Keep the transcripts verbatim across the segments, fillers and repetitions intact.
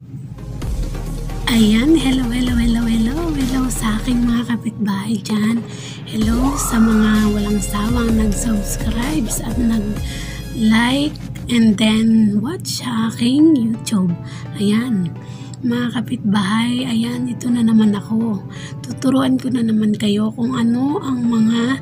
Ayan, hello, hello, hello, hello, hello sa aking mga kapitbahay dyan. Hello sa mga walang sawang nag-subscribe at nag-like and then watch sa aking YouTube. Ayan, mga kapitbahay, ayan, ito na naman ako. Tuturuan ko na naman kayo kung ano ang mga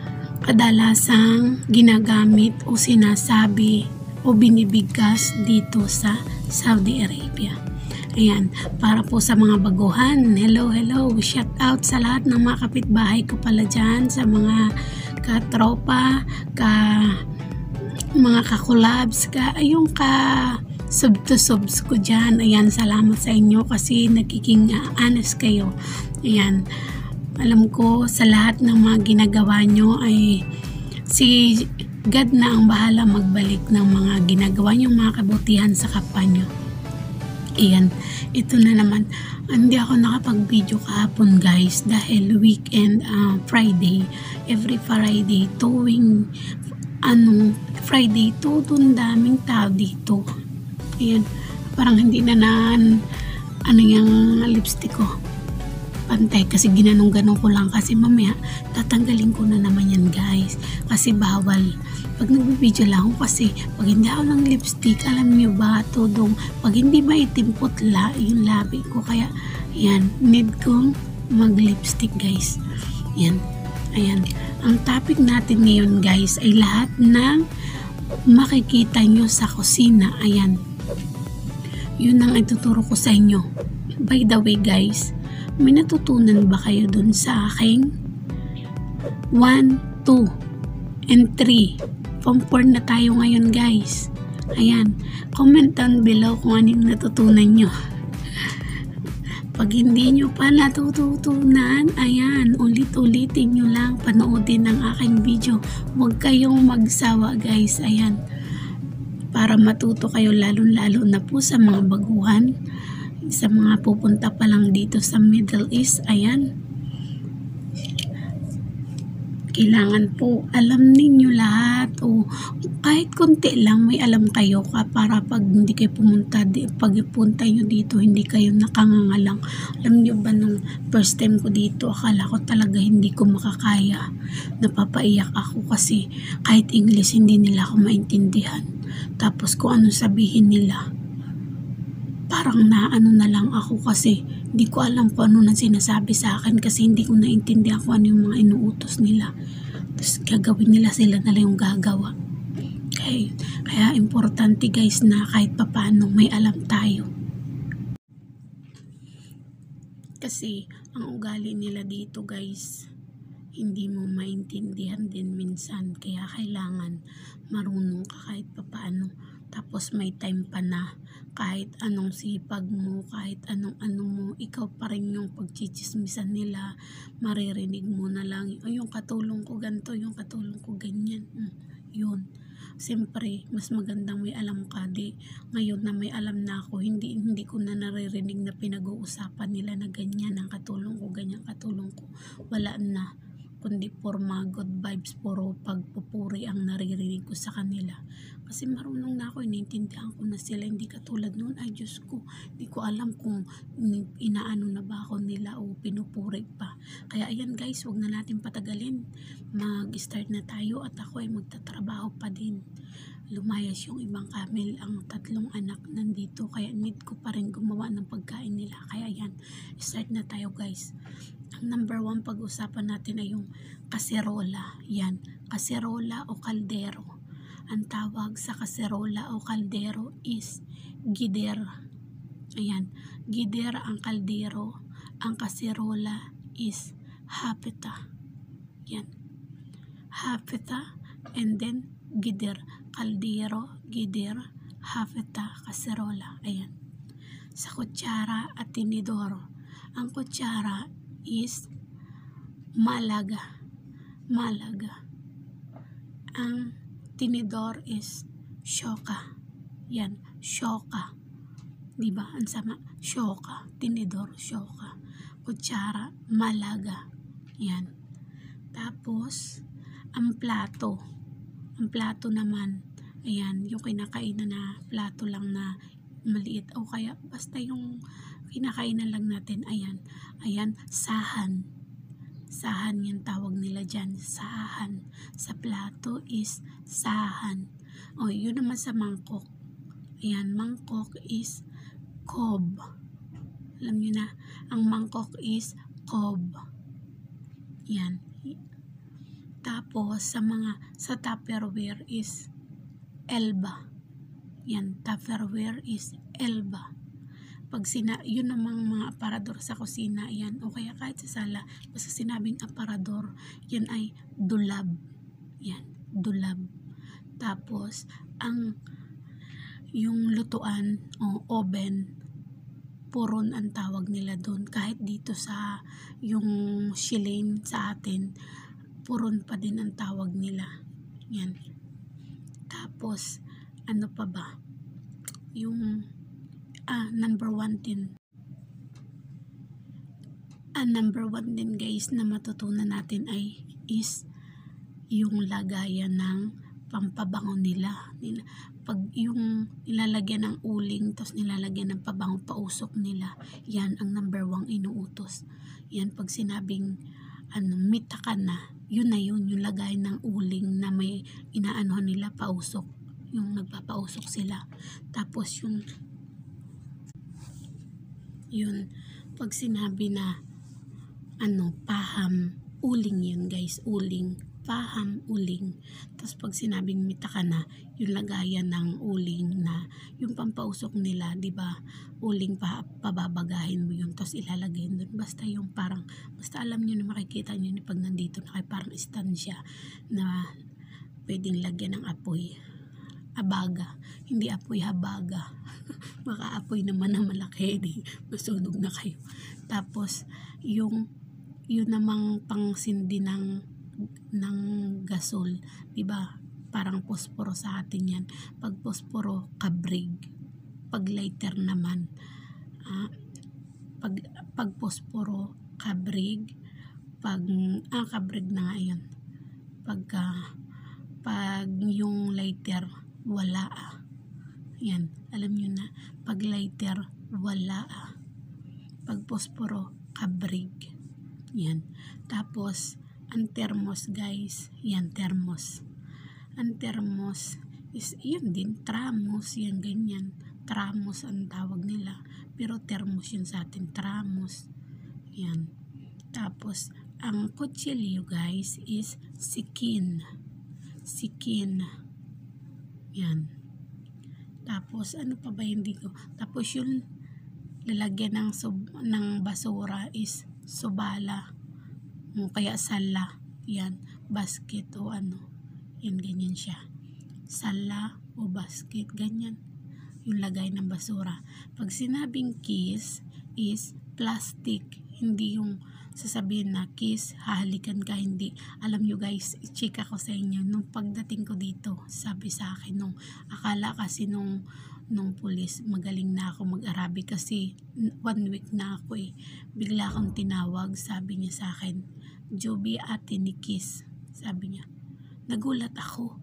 kadalasang ginagamit o sinasabi o binibigkas dito sa Saudi Arabia. Ayan, para po sa mga baguhan, hello, hello, shout out sa lahat ng mga kapitbahay ko pala dyan, sa mga katropa, ka, mga kakulabs, ka, ayong ka sub to subs ko dyan. Ayan, salamat sa inyo kasi nagiging uh, honest kayo. Ayan, alam ko sa lahat ng mga ginagawa nyo ay si God na ang bahala magbalik ng mga ginagawa nyo, mga kabutihan sa kapwa nyo. Ayan, ito na naman. Hindi ako nakapag-video kahapon guys dahil weekend, uh, Friday, every Friday, tuwing ano, Friday to, dun daming tao dito. Ayan, parang hindi na naan ano yung lipstick ko pantay kasi ginanong-ganong ko lang kasi mamaya tatanggalin ko na naman yan guys kasi bawal pag nagbibideo lang ako kasi pag hindi ako ng lipstick, alam nyo ba tudong pag hindi maitim putla yung labi ko, kaya yan, need kong mag lipstick guys. Yan, ayan, ang topic natin ngayon guys ay lahat ng makikita nyo sa kusina. Ayan, yun ang ituturo ko sa inyo. By the way guys, may natutunan ba kayo dun sa aking one, two, and three? Form four na tayo ngayon guys. Ayan, comment down below kung anong natutunan nyo. Pag hindi nyo pa natututunan, ayan, ulit-ulitin nyo lang, panoodin ang aking video. Huwag kayong magsawa guys, ayan, para matuto kayo lalo-lalo na po sa mga baguhan, sa mga pupunta pa lang dito sa Middle East. Ayan, kailangan po alam ninyo lahat o kahit konti lang may alam kayo ka para pag hindi kayo pumunta, pag punta nyo dito hindi kayo nakangangalang. Alam nyo ba nung first time ko dito, akala ko talaga hindi ko makakaya, napapaiyak ako kasi kahit English hindi nila ako maintindihan, tapos kung ano sabihin nila parang naano na lang ako kasi hindi ko alam kung ano na sinasabi sa akin kasi hindi ko naintindihan kung ano yung mga inuutos nila. Tapos gagawin nila, sila na lang yung gagawa. Okay. Kaya importante guys na kahit papaano may alam tayo. Kasi ang ugali nila dito guys, hindi mo maintindihan din minsan. Kaya kailangan marunong ka kahit papaano. Tapos may time pa na kahit anong sipag mo, kahit anong ano mo, ikaw pa rin yung pagchichismisan nila, maririnig mo na lang, o yung katulong ko ganito, yung katulong ko ganyan. Hmm, yun. Siyempre, mas magandang may alam ka. Di, ngayon na may alam na ako, hindi, hindi ko na naririnig na pinag-uusapan nila na ganyan ang katulong ko, ganyan katulong ko. Wala na. Kundi forma good vibes, puro pagpupuri ang naririnig ko sa kanila. Kasi marunong na ako, iniintindihan ko na sila, hindi katulad noon. Ay Diyos ko, hindi ko alam kung inaano na ba ako nila o pinupuri pa. Kaya ayan guys, wag na natin patagalin. Mag-start na tayo at ako ay magtatrabaho pa din. Lumayas yung ibang camel, ang tatlong anak nandito, kaya need ko pa rin gumawa ng pagkain nila. Kaya yan, start na tayo guys. Ang number one pag-usapan natin ay yung kaserola. Yan, kaserola o kaldero. Ang tawag sa kaserola o kaldero is gider. Ayan, gider ang kaldero. Ang kaserola is hapeta. Yan, hapeta and then gider. Kaldero, gider, hapeta, kaserola. Ayan, sa kutsara at tinidor. Ang kutsara is malaga. Malaga. Ang tinidor is shoka. Yan, shoka. Diba? Ang sama. Shoka. Tinidor, shoka. Kutsara, malaga. Yan. Tapos, ang plato. Ang plato naman, ayan, yung kinakainan na plato lang na maliit o kaya basta yung kinakainan lang natin. Ayan, ayan, sahan. Sahan yung tawag nila dyan, sahan. Sa plato is sahan. O, yun naman sa mangkok. Ayan, mangkok is cob. Alam nyo na, ang mangkok is cob. Yan. Tapos, sa mga, sa Tupperware is elba. Yan, Tupperware is elba. Pag sina, yun namang mga aparador sa kusina, yan, o kaya kahit sa sala, basta sinabing aparador, yan ay dulab. Yan, dulab. Tapos, ang, yung lutuan, o oven, puron ang tawag nila doon. Kahit dito sa yung shilane sa atin, puron pa din ang tawag nila. Yan. Tapos, ano pa ba? Yung, ah, number one din. Ah, number one din guys na matutunan natin ay is yung lagayan ng pampabango nila. Pag yung nilalagyan ng uling tapos nilalagyan ng pabango pausok nila, yan ang number one inuutos. Yan pag sinabing ano, mita ka na, yun na yun, yung lagay ng uling na may inaanohan nila pausok, yung nagpapausok sila. Tapos yung yun, pag sinabi na ano, paham, uling yun guys, uling, paham, uling. Tapos pag sinabing mita ka na, yung lagayan ng uling na yung pampausok nila, di ba? Uling pa, pababagahin mo yun, tapos ilalagay doon. Basta yung parang, basta alam nyo na makikita nyo pag nandito na kayo, parang istansya na pwedeng lagyan ng apoy. Abaga, hindi apoy, habaga. Baka apoy naman na malaki, di masunog na kayo. Tapos yung yun namang pangsindi ng ng gasol, di ba? Parang posporo sa atin yan. Pag posporo, kabrig. Pag lighter naman, ah, pag pag posporo, kabrig. Pag ah, kabrig na nga yun. Pagka pag yung lighter, wala ah. Yan, alam nyo na. Pag lighter, wala ah. Pag posporo, kabrig. Yan. Tapos, ang thermos guys, yan thermos. Ang thermos is, yun din, tramos, yan ganyan. Tramos ang tawag nila. Pero thermos yun sa atin, tramos. Yan. Tapos, ang kutsilyo guys is sikin. Sikin. Yan. Tapos, ano pa ba hindi ko? Tapos yung lalagyan ng, sub, ng basura is subala. O kaya sala. Yan. Basket o ano. Yan, ganyan siya. Sala o basket. Ganyan. Yung lagay ng basura. Pag sinabing kiss is plastic. Hindi yung sasabihin na kiss, hahalikan ka, hindi. Alam nyo guys, i-check ako sa inyo. Nung pagdating ko dito, sabi sa akin, nung akala kasi nung, nung pulis, magaling na ako mag-Arabic kasi one week na ako eh. Bigla akong tinawag, sabi niya sa akin, Joby, ate ni kiss. Sabi niya. Nagulat ako.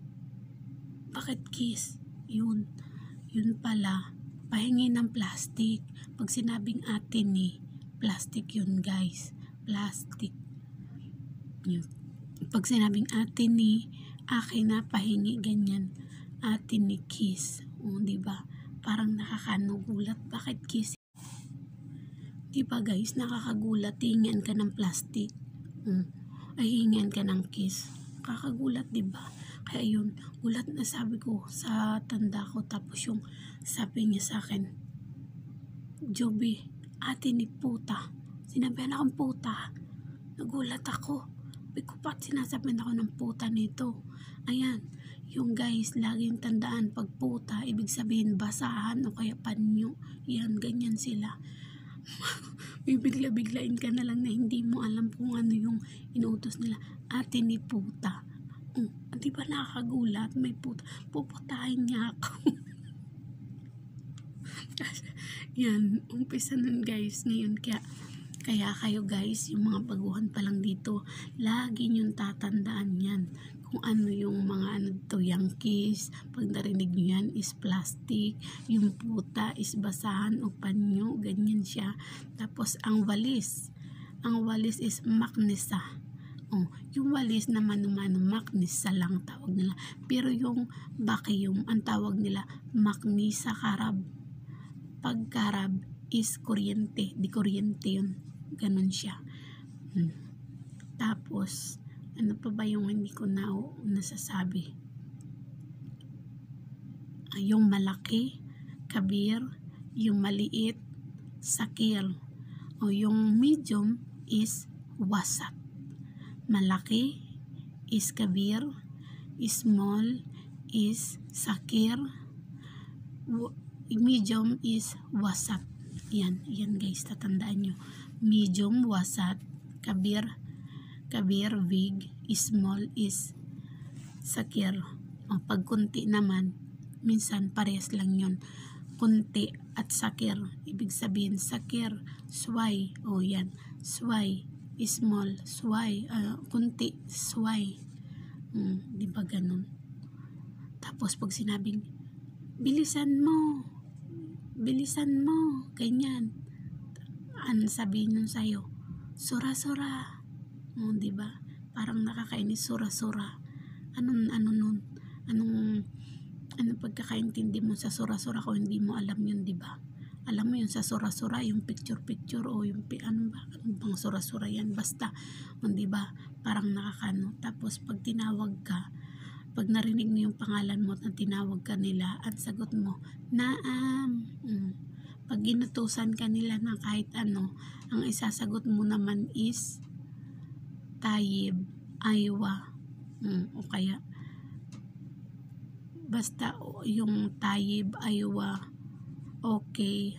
Bakit kiss? Yun. Yun pala. Pahingi ng plastic. Pag sinabing ate ni, plastic yun guys. Plastic. Yun. Pag sinabing ate ni, akin na pahingi ganyan. Ate ni kiss. O, diba? Parang nakakanugulat. Bakit kiss? Diba guys, nakakagulat. Hingan ka ng plastic. Hmm. Ay hingan ka ng kiss. Kakagulat, diba? Kaya yun, gulat na sabi ko sa tanda ko. Tapos yung sabi niya sa akin, Joby, ate ni puta. Sinabihan akong puta. Nagulat ako. Biko pat sinasabihan ako ng puta nito. Ayan, yung guys, laging tandaan pag puta, ibig sabihin basahan o kaya panyo. Yan, ganyan sila. Bibigla-biglain ka na lang na hindi mo alam kung ano yung inuutos nila. Ate ni puta. Oh, di ba nakakagulat? May puta. Puputahin niya ako. Yan, umpisa nun guys. Ngayon kaya, kaya kayo guys, yung mga baguhan pa lang dito, lagi niyong tatandaan yan. kung ano yung mga ano to, Yankees, pag narinig nyo yan is plastic, yung puta is basahan o panyo, ganyan siya. Tapos ang walis, ang walis is magnesa. Oh, yung walis naman naman magnesa lang tawag nila. Pero yung vacuum, ang tawag nila magnesa karab. Pag karab is kuryente, di kuryente yun. Ganun siya. Hmm. Tapos, ano pa ba yung hindi ko na nasasabi? Ah, yung malaki, kabir, yung maliit, sakil. O yung medium is wasat. Malaki is kabir, small is sakir, medium is wasat. Yan, yan guys, tatandaan nyo. Medium, wasat, kabir, kabir, big, small is sakir. O, pag kunti naman, minsan parehas lang yun. Kunti at sakir, ibig sabihin sakir, sway, o yan, sway, small, sway, uh, kunti, sway. Hmm, di ba ganun? Tapos pag sinabing, bilisan mo, bilisan mo, ganyan. Ano sabihin nun sa'yo? Sura-sura. O, di ba? Parang nakakainis, sura-sura. Anong, ano nun? Anong, anong pagkakaintindi mo sa sura-sura kung hindi mo alam yun, di ba? Alam mo yun sa sura-sura, yung picture-picture o yung ano ba, ano bang sura-sura yan, basta, hindi ba, parang nakakano. Tapos pag tinawag ka, pag narinig mo yung pangalan mo at tinawag ka nila, at sagot mo, naam. Mm. Pag ginutusan ka nila ng kahit ano, ang isasagot mo naman is tayib, aywa, mm, o kaya basta yung tayib, aywa, okay.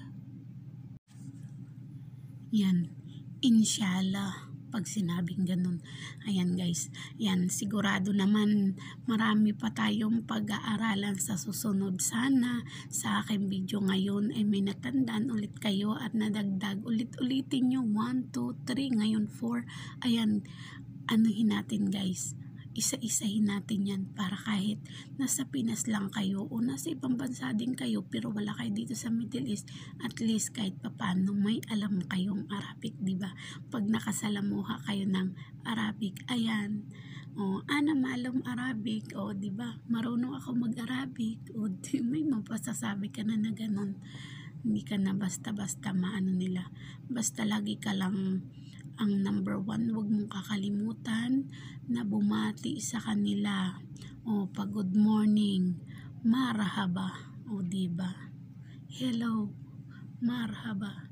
Yan. Inshallah. Pag sinabing ganun. Ayan guys. Yan. Sigurado naman marami pa tayong pag-aaralan sa susunod. Sana sa aking video ngayon ay may natandaan ulit kayo at nadagdag. Ulit-ulitin nyo. one, two, three. Ngayon four. Ayan. Anuhin natin guys. Isa-isahin natin yan para kahit nasa Pinas lang kayo o nasa ibang bansa din kayo pero wala kayo dito sa Middle East, at least kahit papano may alam kayong Arabic, di ba? Pag nakasalamuha kayo ng Arabic, ayan, o ana malum Arabic, o di ba? Marunong ako mag-Arabic, o di, may mapasasabi ka na na ganun. Hindi ka na basta-basta maano nila. Basta lagi ka lang ang number one, huwag mong kakalimutan na bumati sa kanila. O, pag good morning, marhaba. O, diba? Hello, marhaba.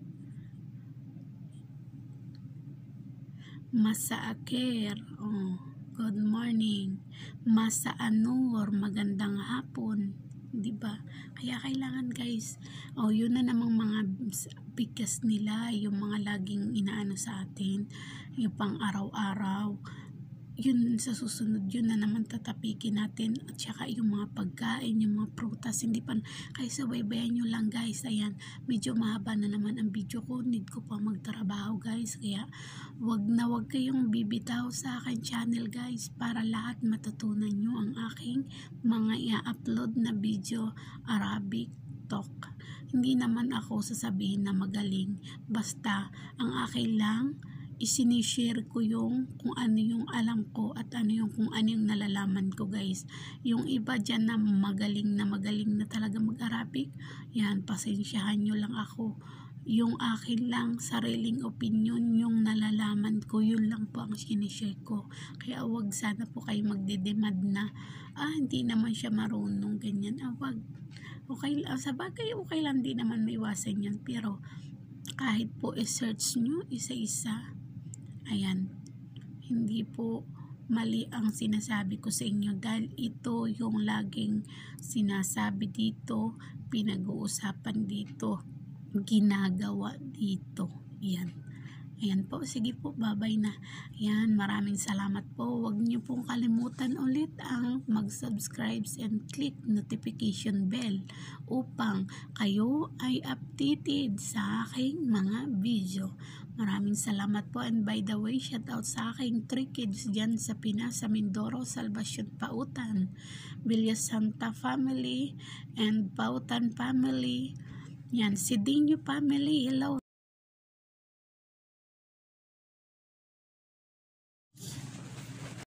Masaakir. O, good morning. Masaanur, magandang hapon. Diba? Kaya kailangan guys, oh yun na namang mga bigas nila, yung mga laging inaano sa atin, yung pang araw-araw, yun sa susunod yun na naman tatapikin natin, at saka yung mga pagkain, yung mga prutas, hindi pa, kaya sabaybayan nyo lang guys. Ayan, medyo mahaba na naman ang video ko, need ko pa magtrabaho guys, kaya wag na wag kayong bibitaw sa akin channel guys, para lahat matutunan nyo ang aking mga i-upload na video Arabic talk. Hindi naman ako sasabihin na magaling, basta ang akin lang isinishare ko yung kung ano yung alam ko at ano yung kung ano yung nalalaman ko guys. Yung iba dyan na magaling na magaling na talaga mag-Arabic, yan, pasensyahan nyo lang ako. Yung akin lang sariling opinion, yung nalalaman ko, yun lang po ang sinishare ko. Kaya wag sana po kayo magdedemand na ah hindi naman siya marunong ganyan. Ah wag, okay, sa bagay okay lang, di naman maiwasan yan, pero kahit po i-search nyo isa-isa, ayan, hindi po mali ang sinasabi ko sa inyo, dahil ito yung laging sinasabi dito, pinag-uusapan dito, ginagawa dito. Yan. Ayan po, sige po, babay na. Ayan, maraming salamat po. Huwag niyo pong kalimutan ulit ang mag-subscribe and click notification bell upang kayo ay updated sa aking mga video. Maraming salamat po, and by the way, shout out sa aking three kids dyan sa Pinas, sa Mindoro, Salvacion, Pautan, Villa Santa family, and Pautan family. Yan, Sidinho family, hello.